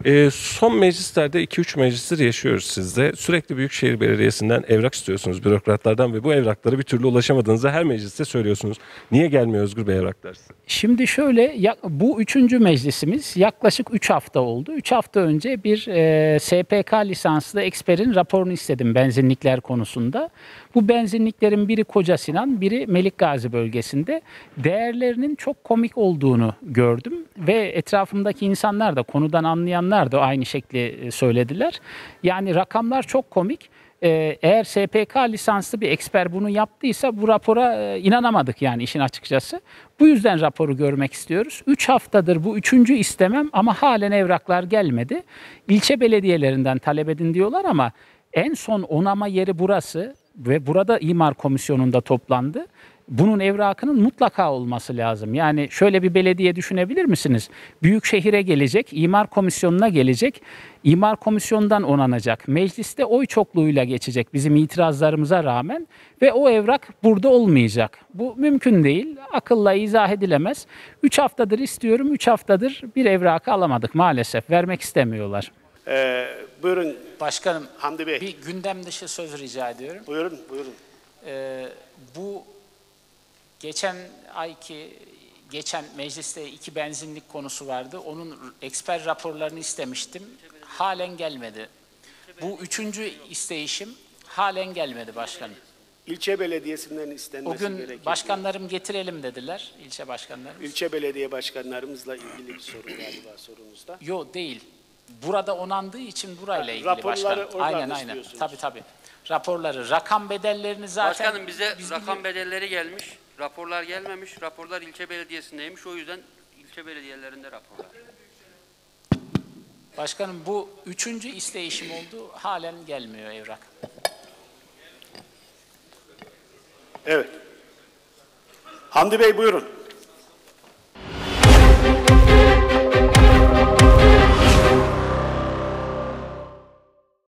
Son meclislerde 2-3 meclistir yaşıyoruz sizde. Sürekli Büyükşehir Belediyesi'nden evrak istiyorsunuz bürokratlardan ve bu evraklara bir türlü ulaşamadığınızı her mecliste söylüyorsunuz. Niye gelmiyor Özgür Bey evraklar size? Şimdi şöyle, bu 3. meclisimiz yaklaşık 3 hafta oldu. 3 hafta önce bir SPK lisanslı eksperin raporunu istedim benzinlikler konusunda. Bu benzinliklerin biri Koca Sinan, biri Melikgazi bölgesinde. Değerlerinin çok komik olduğunu gördüm ve etrafımdaki insanlar da, konudan anlayanlar da aynı şekli söylediler. Yani rakamlar çok komik. Eğer SPK lisanslı bir eksper bunu yaptıysa bu rapora inanamadık yani işin açıkçası. Bu yüzden raporu görmek istiyoruz. 3 haftadır bu 3. istemem ama halen evraklar gelmedi. İlçe belediyelerinden talep edin diyorlar ama en son onama yeri burası ve burada imar komisyonunda toplandı. Bunun evrakının mutlaka olması lazım. Yani şöyle bir belediye düşünebilir misiniz? Büyükşehir'e gelecek, imar komisyonuna gelecek, imar komisyonundan onanacak. Mecliste oy çokluğuyla geçecek bizim itirazlarımıza rağmen ve o evrak burada olmayacak. Bu mümkün değil, akılla izah edilemez. 3 haftadır istiyorum, 3 haftadır bir evrakı alamadık maalesef. Vermek istemiyorlar. Buyurun Başkanım, Hamdi Bey. bir gündem dışı söz rica ediyorum. Buyurun. Bu geçen mecliste 2 benzinlik konusu vardı. Onun eksper raporlarını istemiştim. Halen gelmedi. Bu 3. isteyişim halen gelmedi başkanım. İlçe belediyesinden O istenmesi gün gerekiyor. başkanlarım getirelim dediler, ilçe başkanlarımız. İlçe belediye başkanlarımızla ilgili bir sorun galiba sorunuzda. Yok değil. Burada onandığı için burayla ilgili raporları başkanım. oradan Aynen. istiyorsunuz. Tabii. Raporları, rakam bedellerini zaten... Başkanım bize rakam bedelleri gelmiş, raporlar gelmemiş, raporlar ilçe belediyesindeymiş, o yüzden ilçe belediyelerinde raporlar. Başkanım bu 3. isteyişim oldu, halen gelmiyor evrak. Evet. Hamdi Bey buyurun.